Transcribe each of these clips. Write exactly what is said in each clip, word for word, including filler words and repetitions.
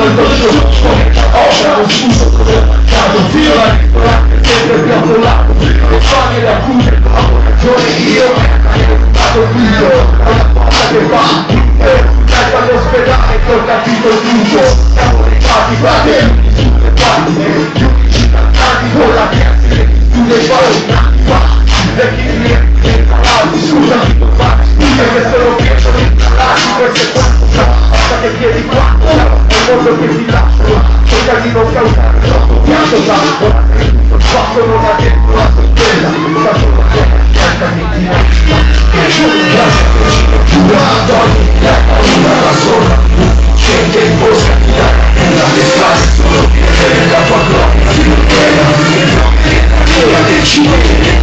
il dolce opera lo scuso quando fino a sempre più affollato le fame le accuse l'avocazione io vado figlio alla porta che fa dai all'ospedale che ho capito tutto siamo rifatti fratelli sulle palle gli unici cantanti con la chiesa tu dei valori vecchi clienti scusami scusa che sono pieno di imparati questo è quanto basta che chiedi quanto è il mondo che ti lascio cerca di non causare troppo pianto tanto fatto non ha detto la sorpresa sta solo cerca di tirare giurato la paura da sola scende in bosca nella mia strada solo che la tua gloria si prega ora decide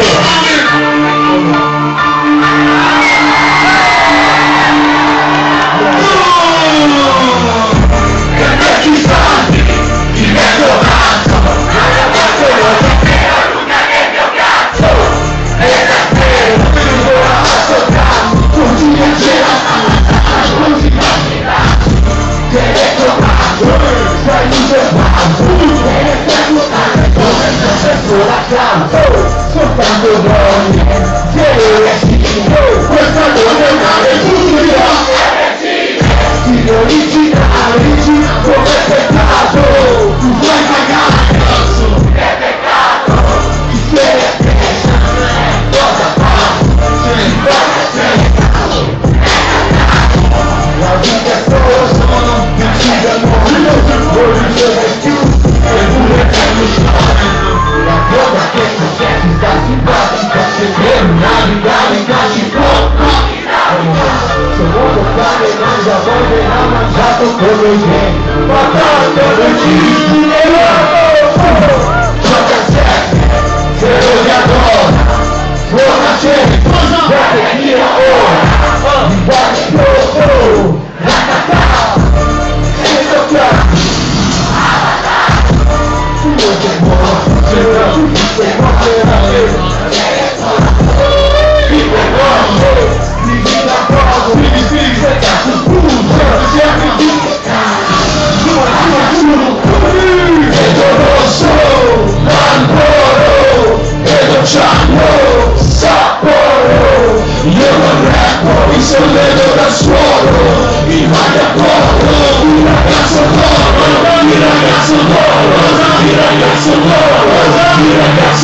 soltanto donne questa non è una repubblica ti originali come peccato tu puoi pagare è peccato ti chiede a te cosa fa si la vita è solo mi uccidono non riceve più e pure è la cosa che succede sta simpatica se per navigare casi può se vuoi fare mangia voi ha mangiato come me ma tanto non ci e l'uomo gioca a sé se lo adora buona cena guarda chi era ora mi guarda oh ratata e tocca io che buono sembra tutto sei morte vivo buono mi vita poco mi difidi se cazzo punto siamo in vedo rosso ancora vedo giallo sapore io non rappo mi sollevo dal suolo mi maglia poco il ragazzo d'oro il ragazzo d'oro il ragazzo d'oro il ragazzo